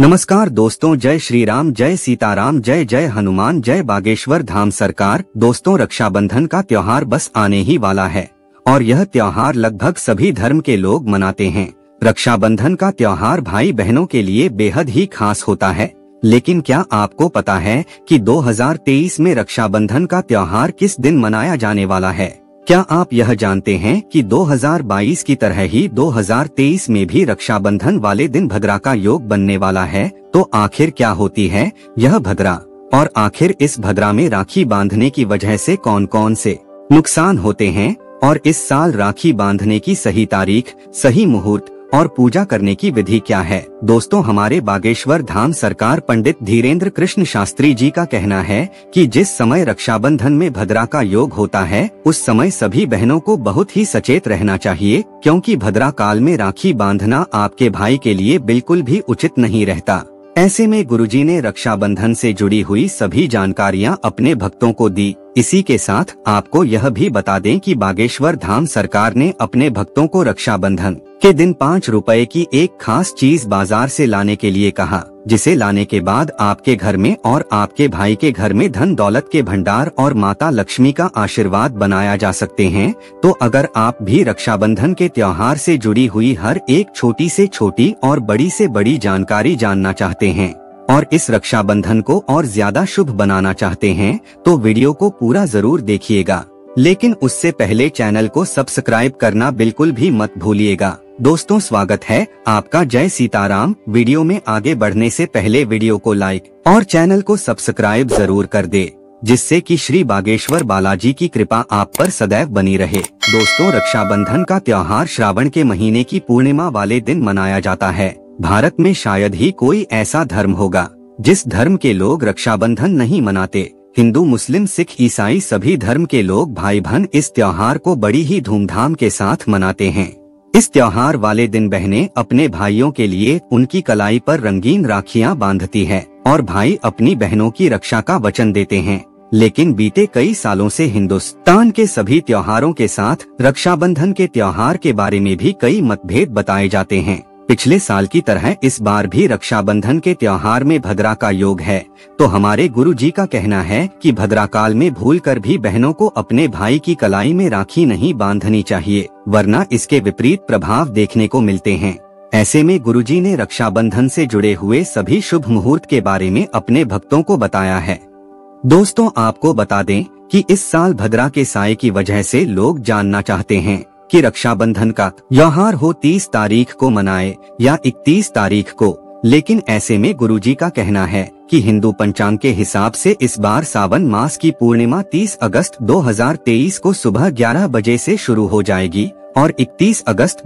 नमस्कार दोस्तों, जय श्री राम, जय सीताराम, जय जय हनुमान, जय बागेश्वर धाम सरकार। दोस्तों, रक्षाबंधन का त्योहार बस आने ही वाला है और यह त्योहार लगभग सभी धर्म के लोग मनाते हैं। रक्षाबंधन का त्योहार भाई बहनों के लिए बेहद ही खास होता है। लेकिन क्या आपको पता है कि 2023 में रक्षाबंधन का त्योहार किस दिन मनाया जाने वाला है? क्या आप यह जानते हैं कि 2022 की तरह ही 2023 में भी रक्षाबंधन वाले दिन भद्रा का योग बनने वाला है? तो आखिर क्या होती है यह भद्रा, और आखिर इस भद्रा में राखी बांधने की वजह से कौन कौन से नुकसान होते हैं, और इस साल राखी बांधने की सही तारीख, सही मुहूर्त और पूजा करने की विधि क्या है? दोस्तों, हमारे बागेश्वर धाम सरकार पंडित धीरेन्द्र कृष्ण शास्त्री जी का कहना है कि जिस समय रक्षाबंधन में भद्रा का योग होता है, उस समय सभी बहनों को बहुत ही सचेत रहना चाहिए, क्योंकि भद्रा काल में राखी बांधना आपके भाई के लिए बिल्कुल भी उचित नहीं रहता। ऐसे में गुरुजी ने रक्षाबंधन से जुड़ी हुई सभी जानकारियां अपने भक्तों को दी। इसी के साथ आपको यह भी बता दें कि बागेश्वर धाम सरकार ने अपने भक्तों को रक्षाबंधन के दिन 5 रुपए की एक खास चीज बाजार से लाने के लिए कहा, जिसे लाने के बाद आपके घर में और आपके भाई के घर में धन दौलत के भंडार और माता लक्ष्मी का आशीर्वाद बनाया जा सकते हैं। तो अगर आप भी रक्षाबंधन के त्योहार से जुड़ी हुई हर एक छोटी से छोटी और बड़ी से बड़ी जानकारी जानना चाहते हैं और इस रक्षाबंधन को और ज्यादा शुभ बनाना चाहते हैं, तो वीडियो को पूरा जरूर देखिएगा। लेकिन उससे पहले चैनल को सब्सक्राइब करना बिल्कुल भी मत भूलिएगा। दोस्तों, स्वागत है आपका, जय सीताराम। वीडियो में आगे बढ़ने से पहले वीडियो को लाइक और चैनल को सब्सक्राइब जरूर कर दे, जिससे कि श्री बागेश्वर बालाजी की कृपा आप पर सदैव बनी रहे। दोस्तों, रक्षाबंधन का त्योहार श्रावण के महीने की पूर्णिमा वाले दिन मनाया जाता है। भारत में शायद ही कोई ऐसा धर्म होगा जिस धर्म के लोग रक्षाबंधन नहीं मनाते। हिंदू, मुस्लिम, सिख, ईसाई सभी धर्म के लोग भाई बहन इस त्योहार को बड़ी ही धूमधाम के साथ मनाते हैं। इस त्योहार वाले दिन बहनें अपने भाइयों के लिए उनकी कलाई पर रंगीन राखियां बांधती है और भाई अपनी बहनों की रक्षा का वचन देते हैं। लेकिन बीते कई सालों से हिंदुस्तान के सभी त्योहारों के साथ रक्षाबंधन के त्योहार के बारे में भी कई मतभेद बताए जाते हैं। पिछले साल की तरह इस बार भी रक्षाबंधन के त्योहार में भद्रा का योग है। तो हमारे गुरु जी का कहना है कि भद्रा काल में भूलकर भी बहनों को अपने भाई की कलाई में राखी नहीं बांधनी चाहिए, वरना इसके विपरीत प्रभाव देखने को मिलते हैं। ऐसे में गुरु जी ने रक्षाबंधन से जुड़े हुए सभी शुभ मुहूर्त के बारे में अपने भक्तों को बताया है। दोस्तों, आपको बता दें कि इस साल भद्रा के साए की वजह से लोग जानना चाहते हैं कि रक्षाबंधन का त्योहार हो 30 तारीख को मनाए या 31 तारीख को। लेकिन ऐसे में गुरुजी का कहना है कि हिंदू पंचांग के हिसाब से इस बार सावन मास की पूर्णिमा 30 अगस्त 2023 को सुबह 11 बजे से शुरू हो जाएगी और 31 अगस्त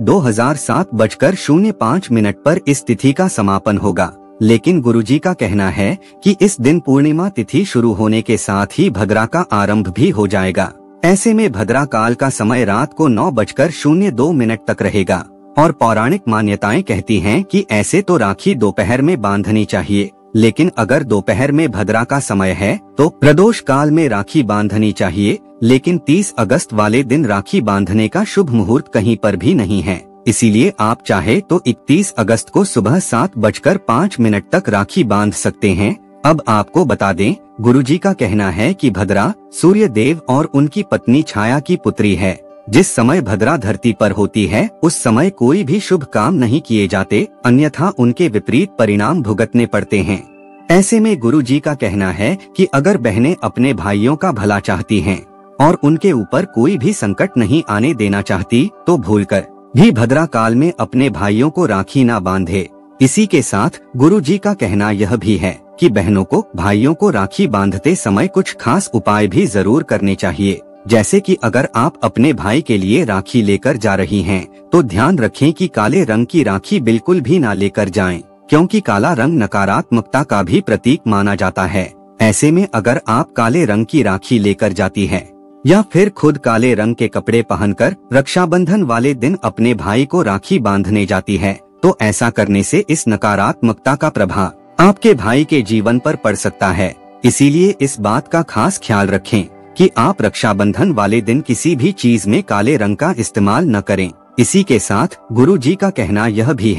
2007:05 पर इस तिथि का समापन होगा। लेकिन गुरुजी का कहना है कि इस दिन पूर्णिमा तिथि शुरू होने के साथ ही भद्रा का आरंभ भी हो जाएगा। ऐसे में भद्रा काल का समय रात को 9:02 तक रहेगा और पौराणिक मान्यताएं कहती हैं कि ऐसे तो राखी दोपहर में बांधनी चाहिए, लेकिन अगर दोपहर में भद्रा का समय है तो प्रदोष काल में राखी बांधनी चाहिए। लेकिन 30 अगस्त वाले दिन राखी बांधने का शुभ मुहूर्त कहीं पर भी नहीं है। इसीलिए आप चाहे तो 31 अगस्त को सुबह 7:05 तक राखी बांध सकते हैं। अब आपको बता दें, गुरुजी का कहना है कि भद्रा सूर्य देव और उनकी पत्नी छाया की पुत्री है। जिस समय भद्रा धरती पर होती है उस समय कोई भी शुभ काम नहीं किए जाते, अन्यथा उनके विपरीत परिणाम भुगतने पड़ते हैं। ऐसे में गुरुजी का कहना है कि अगर बहनें अपने भाइयों का भला चाहती हैं और उनके ऊपर कोई भी संकट नहीं आने देना चाहती, तो भूलकर भी भद्रा काल में अपने भाइयों को राखी ना बांधे। इसी के साथ गुरुजी का कहना यह भी है कि बहनों को भाइयों को राखी बांधते समय कुछ खास उपाय भी जरूर करने चाहिए। जैसे कि अगर आप अपने भाई के लिए राखी लेकर जा रही हैं, तो ध्यान रखें कि काले रंग की राखी बिल्कुल भी ना लेकर जाएं, क्योंकि काला रंग नकारात्मकता का भी प्रतीक माना जाता है। ऐसे में अगर आप काले रंग की राखी लेकर जाती हैं या फिर खुद काले रंग के कपड़े पहनकर रक्षाबंधन वाले दिन अपने भाई को राखी बांधने जाती है, तो ऐसा करने से इस नकारात्मकता का प्रभाव आपके भाई के जीवन पर पड़ सकता है। इसीलिए इस बात का खास ख्याल रखें कि आप रक्षाबंधन वाले दिन किसी भी चीज में काले रंग का इस्तेमाल न करें। इसी के साथ गुरु जी का कहना यह भी है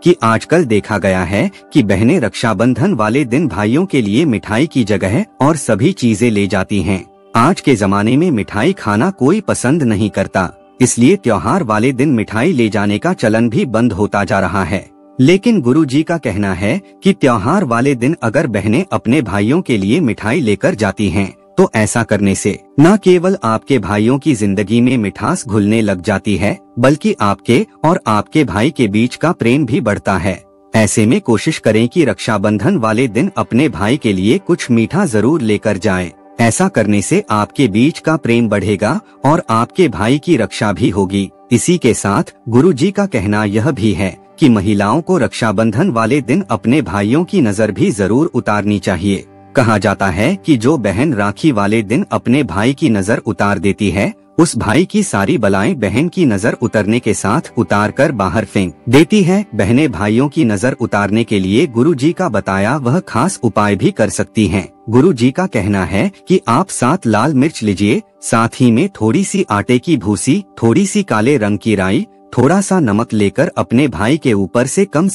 कि आजकल देखा गया है कि बहनें रक्षाबंधन वाले दिन भाइयों के लिए मिठाई की जगह और सभी चीजें ले जाती हैं। आज के जमाने में मिठाई खाना कोई पसंद नहीं करता, इसलिए त्योहार वाले दिन मिठाई ले जाने का चलन भी बंद होता जा रहा है। लेकिन गुरुजी का कहना है कि त्योहार वाले दिन अगर बहनें अपने भाइयों के लिए मिठाई लेकर जाती हैं, तो ऐसा करने से न केवल आपके भाइयों की जिंदगी में मिठास घुलने लग जाती है, बल्कि आपके और आपके भाई के बीच का प्रेम भी बढ़ता है। ऐसे में कोशिश करें कि रक्षाबंधन वाले दिन अपने भाई के लिए कुछ मीठा जरूर लेकर जाएं। ऐसा करने से आपके बीच का प्रेम बढ़ेगा और आपके भाई की रक्षा भी होगी। इसी के साथ गुरुजी का कहना यह भी है कि महिलाओं को रक्षाबंधन वाले दिन अपने भाइयों की नजर भी जरूर उतारनी चाहिए। कहा जाता है कि जो बहन राखी वाले दिन अपने भाई की नजर उतार देती है, उस भाई की सारी बलाएं बहन की नजर उतरने के साथ उतार कर बाहर फेंक देती है। बहनें भाइयों की नजर उतारने के लिए गुरुजी का बताया वह खास उपाय भी कर सकती हैं। गुरुजी का कहना है कि आप 7 लाल मिर्च लीजिए, साथ ही में थोड़ी सी आटे की भूसी, थोड़ी सी काले रंग की राई, थोड़ा सा नमक लेकर अपने भाई के ऊपर से कम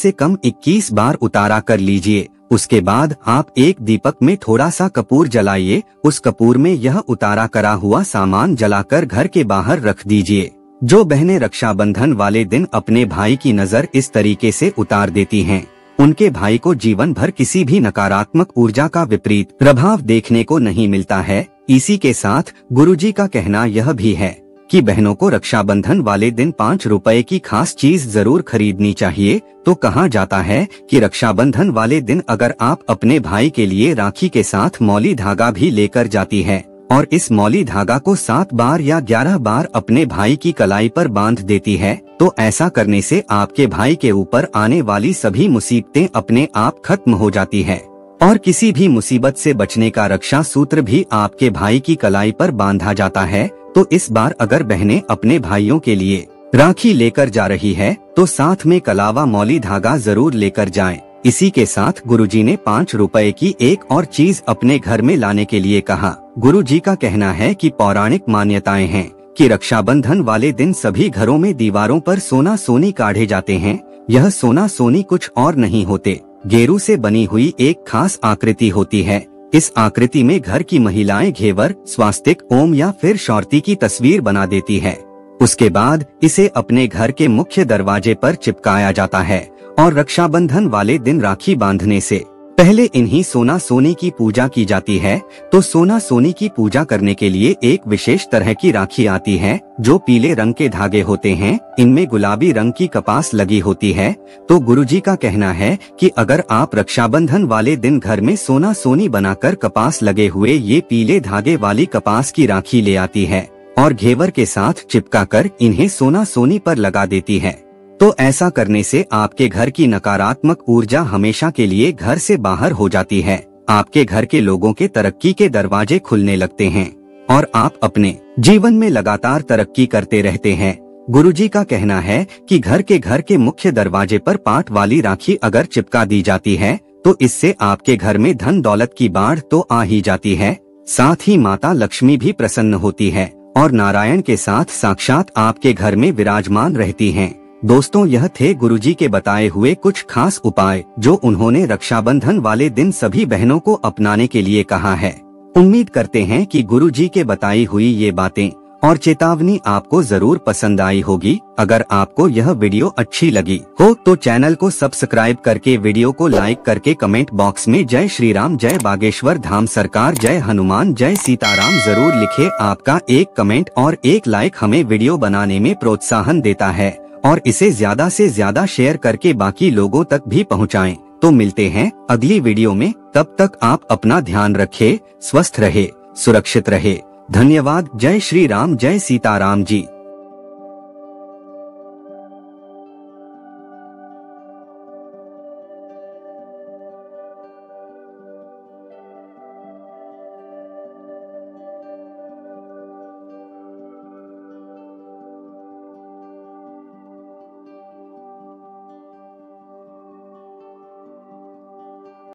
21 बार उतारा कर लीजिए। उसके बाद आप एक दीपक में थोड़ा सा कपूर जलाइए। उस कपूर में यह उतारा करा हुआ सामान जलाकर घर के बाहर रख दीजिए। जो बहनें रक्षाबंधन वाले दिन अपने भाई की नजर इस तरीके से उतार देती हैं, उनके भाई को जीवन भर किसी भी नकारात्मक ऊर्जा का विपरीत प्रभाव देखने को नहीं मिलता है। इसी के साथ गुरुजी का कहना यह भी है कि बहनों को रक्षाबंधन वाले दिन 5 रुपए की खास चीज जरूर खरीदनी चाहिए। तो कहा जाता है कि रक्षाबंधन वाले दिन अगर आप अपने भाई के लिए राखी के साथ मौली धागा भी लेकर जाती है और इस मौली धागा को 7 बार या 11 बार अपने भाई की कलाई पर बांध देती है, तो ऐसा करने से आपके भाई के ऊपर आने वाली सभी मुसीबतें अपने आप खत्म हो जाती है और किसी भी मुसीबत से बचने का रक्षा सूत्र भी आपके भाई की कलाई पर बांधा जाता है। तो इस बार अगर बहनें अपने भाइयों के लिए राखी लेकर जा रही है, तो साथ में कलावा मौली धागा जरूर लेकर जाएं। इसी के साथ गुरुजी ने 5 रुपए की एक और चीज अपने घर में लाने के लिए कहा। गुरुजी का कहना है कि पौराणिक मान्यताएं हैं कि रक्षाबंधन वाले दिन सभी घरों में दीवारों पर सोना सोनी काढ़े जाते हैं। यह सोना सोनी कुछ और नहीं होते, गेरू से बनी हुई एक खास आकृति होती है। इस आकृति में घर की महिलाएं घेवर, स्वास्तिक, ओम या फिर शौर्ती की तस्वीर बना देती है। उसके बाद इसे अपने घर के मुख्य दरवाजे पर चिपकाया जाता है और रक्षाबंधन वाले दिन राखी बांधने से पहले इन्हीं सोना सोनी की पूजा की जाती है। तो सोना सोनी की पूजा करने के लिए एक विशेष तरह की राखी आती है जो पीले रंग के धागे होते हैं, इनमें गुलाबी रंग की कपास लगी होती है। तो गुरुजी का कहना है कि अगर आप रक्षाबंधन वाले दिन घर में सोना सोनी बनाकर कपास लगे हुए ये पीले धागे वाली कपास की राखी ले आती है और घेवर के साथ चिपका कर इन्हें सोना सोनी पर लगा देती है, तो ऐसा करने से आपके घर की नकारात्मक ऊर्जा हमेशा के लिए घर से बाहर हो जाती है। आपके घर के लोगों के तरक्की के दरवाजे खुलने लगते हैं और आप अपने जीवन में लगातार तरक्की करते रहते हैं। गुरुजी का कहना है कि घर के मुख्य दरवाजे पर पाट वाली राखी अगर चिपका दी जाती है, तो इससे आपके घर में धन दौलत की बाढ़ तो आ ही जाती है, साथ ही माता लक्ष्मी भी प्रसन्न होती है और नारायण के साथ साक्षात आपके घर में विराजमान रहती हैं। दोस्तों, यह थे गुरुजी के बताए हुए कुछ खास उपाय जो उन्होंने रक्षाबंधन वाले दिन सभी बहनों को अपनाने के लिए कहा है। उम्मीद करते हैं कि गुरुजी के बताई हुई ये बातें और चेतावनी आपको जरूर पसंद आई होगी। अगर आपको यह वीडियो अच्छी लगी हो तो चैनल को सब्सक्राइब करके वीडियो को लाइक करके कमेंट बॉक्स में जय श्री राम, जय बागेश्वर धाम सरकार, जय हनुमान, जय सीताराम जरूर लिखे। आपका एक कमेंट और एक लाइक हमें वीडियो बनाने में प्रोत्साहन देता है और इसे ज्यादा से ज्यादा शेयर करके बाकी लोगों तक भी पहुंचाएं। तो मिलते हैं अगली वीडियो में, तब तक आप अपना ध्यान रखें, स्वस्थ रहे, सुरक्षित रहे। धन्यवाद। जय श्री राम, जय सीताराम जी।